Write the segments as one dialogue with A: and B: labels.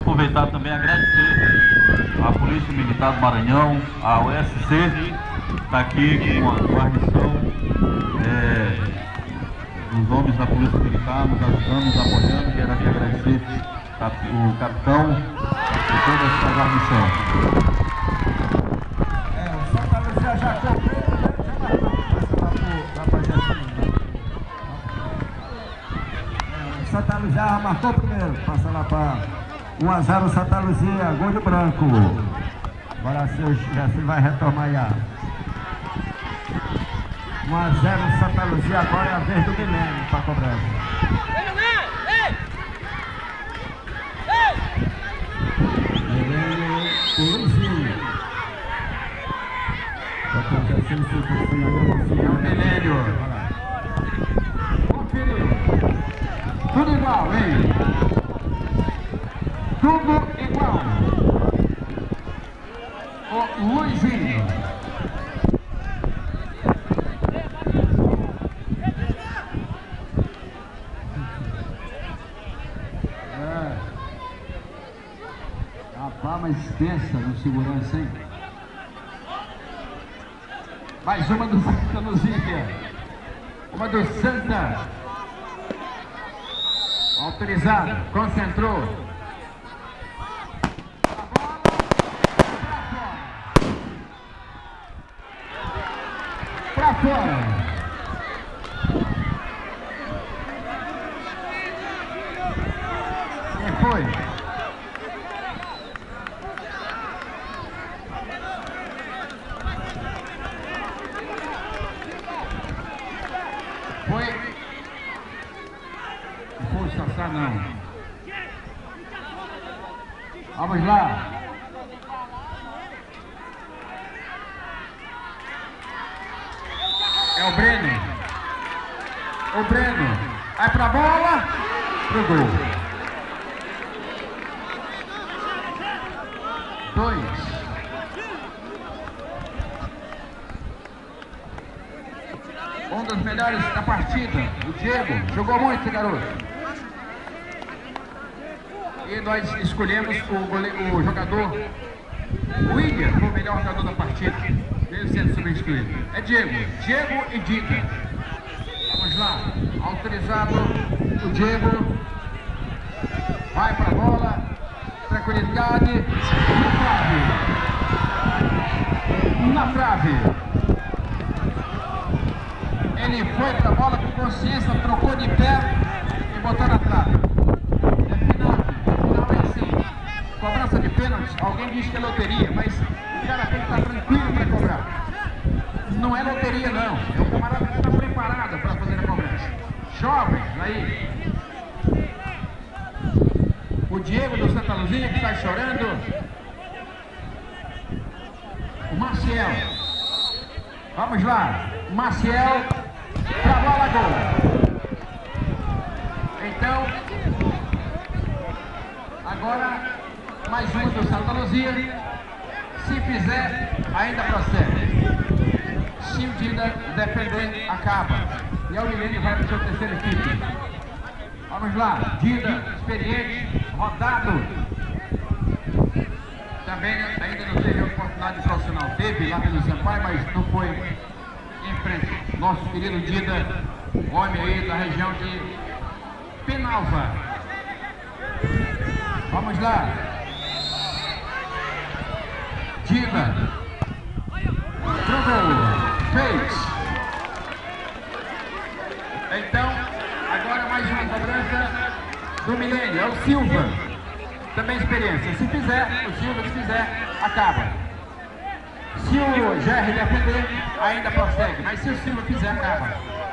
A: Aproveitar também agradecer a Polícia Militar do Maranhão, a USC, está aqui com a guarnição dos homens da Polícia Militar, nos ajudando, nos apoiando. Quero aqui agradecer o capitão e toda essa guarnição.
B: O Santa Luzia já o Santa Luzia já marcou primeiro, passa lá para 1-0 Santa Luzia, gol de branco. Agora se vai retomar já. 1-0 Santa Luzia, agora é a vez do Milênio para cobrança. Milênio, Luizinho. Milênio. Conferiu. Tudo igual, hein? Tudo igual. O Luizinho. A palma extensa no segurança, hein? Mais uma do Santa Luzia. Uma do Santa. Autorizado. Concentrou. Pra fora. Quem foi? Não. Vamos lá. É o Breno. O Breno. Vai pra bola. Pro gol. 2. Um dos melhores da partida. O Diego. Jogou muito, garoto. E nós escolhemos o jogador William como o melhor jogador da partida, mesmo sendo substituído. É Diego e Dida. Vamos lá, autorizado o Diego. Vai para a bola, tranquilidade, na trave. Ele foi para a bola com consciência, trocou de pé e botou na trave. Cobrança de pênalti, alguém diz que é loteria, mas o cara tem que estar tranquilo para cobrar. Não é loteria não, é o camarada que está preparado para fazer a cobrança. Jovem, aí. O Diego do Santa Luzia que está chorando. O Maciel. Vamos lá, Maciel, para a bola, gol. Então, agora mais uma do Santa Luzia. Se fizer, ainda prossegue. Se o Dida defender, acaba. E o Milênio vai para o seu terceiro equipe. Vamos lá, Dida, experiente, rodado. Também ainda não teve a oportunidade profissional. Teve lá pelo Sampaio, mas não foi em frente. Nosso querido Dida, homem aí da região de Penalva. Vamos lá. Dida. Fez. Então, agora mais uma cobrança do Milênio. É o Silva. Também experiência. Se fizer, o Silva, se fizer, acaba. Se o Jerry defender, ainda prossegue. Mas se o Silva fizer, acaba.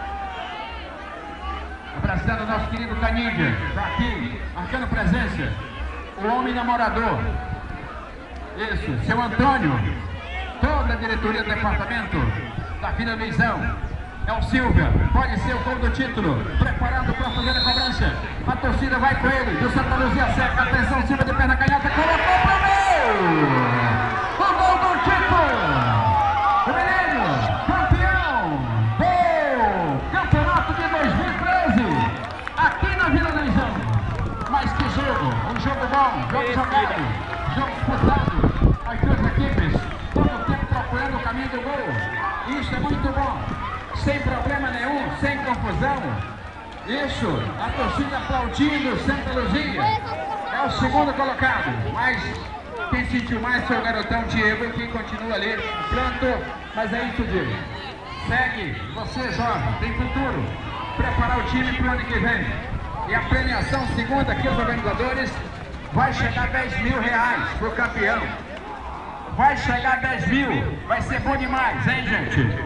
B: Abraçando o nosso querido Canídia. Está aqui, marcando presença. O homem namorador. Isso, seu Antônio. Toda a diretoria do departamento da Vila Luizão. É o Silva, pode ser o gol do título. Preparado para fazer a cobrança. A torcida vai com ele. Do Santa Luzia seca. Atenção, Silva de perna canhota. Colocou para o gol! O gol do título! O Milênio, campeão do campeonato de 2013. Aqui na Vila Luizão. Mas que jogo! Um jogo bom. jogado, jogo disputado, as duas equipes, todo o tempo procurando o caminho do gol. Isso é muito bom, sem problema nenhum, sem confusão. Isso, a torcida aplaudindo Santa Luzia. É o segundo colocado, mas quem sentiu mais foi o garotão Diego, que continua ali, pronto, mas é isso, Diego. Segue, você jovem, tem futuro, preparar o time para o ano que vem. E a premiação, segundo aqui os organizadores, vai chegar a 10 mil reais para o campeão. Vai chegar a 10 mil, vai ser bom demais, hein, gente?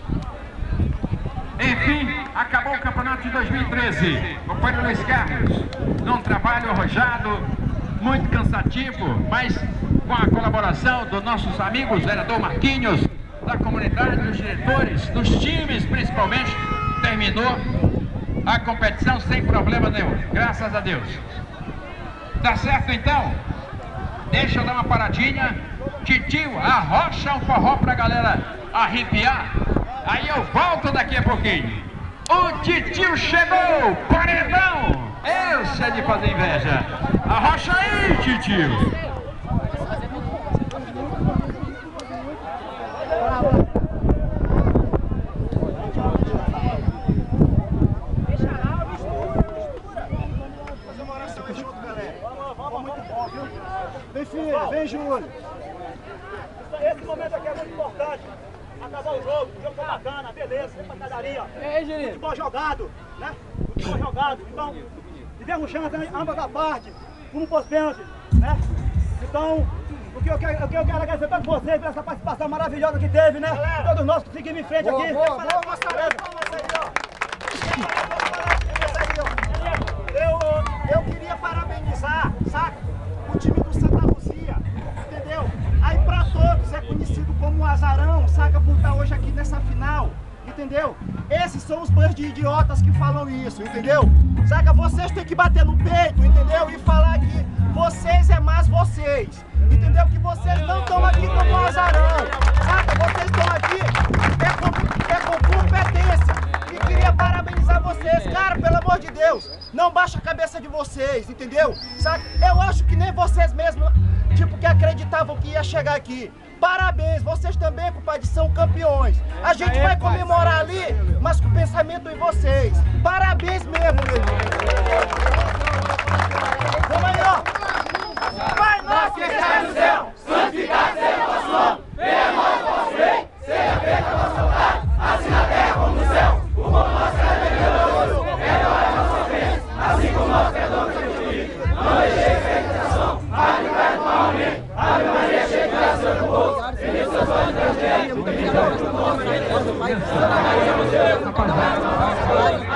B: Enfim, acabou o campeonato de 2013. O pai do Luiz Carlos, num trabalho arrojado, muito cansativo, mas com a colaboração dos nossos amigos, vereador Marquinhos, da comunidade, dos diretores, dos times principalmente, terminou a competição sem problema nenhum, graças a Deus. Tá certo então? Deixa eu dar uma paradinha. Titio, arrocha um forró pra galera arrepiar. Aí eu volto daqui a pouquinho. O Titio chegou, paredão. Esse é de fazer inveja. Arrocha aí, Titio.
C: Vem, filho, vem, Júlio. Esse momento aqui é muito importante. Acabar o jogo foi bacana, beleza, pancadaria. Futebol jogado, né? Futebol jogado. Então, tivemos chance ambas da parte, como pros pênaltis, né? Então, o que eu quero agradecer a todos vocês por essa participação maravilhosa que teve, né? Todos nós que seguimos em frente aqui. Eu queria parabenizar, saca? O time do Santa Luzia, entendeu? Aí pra todos é conhecido como Azarão, saca? Por estar hoje aqui nessa final, entendeu? Esses são os bandos de idiotas que falam isso, entendeu? Saca? Vocês têm que bater no peito, entendeu? E falar que vocês é mais vocês, entendeu? Que vocês não estão aqui como Azarão, saca? Vocês estão aqui com competência. E queria parabenizar vocês, cara, pelo amor de Deus, não baixa a cabeça de vocês, entendeu? Sabe? Eu acho que nem vocês mesmos, tipo, que acreditavam que ia chegar aqui. Parabéns, vocês também, compadre, são campeões. A gente vai comemorar ali, mas com o pensamento em vocês. Parabéns mesmo, meu irmão. Vamos aí, ó. Vai nós que está no céu, santificado seja o vosso nome. Venha a nós o vosso reino, seja feita a vossa vontade, assim na terra como no céu. O pão nosso cada dia hoje, perdoai a nossa ofensa, assim como nós perdoamos os inimigos. Não deixeis a tentação, mas livrai do mal. Amém. Ave Maria, cheia de graça, Senhor convosco. Bendita sois vós entre as mulheres, e bendito é o fruto do vosso ventre, Jesus. Santa Maria, mãe de Deus, rogai por nós, pecadores,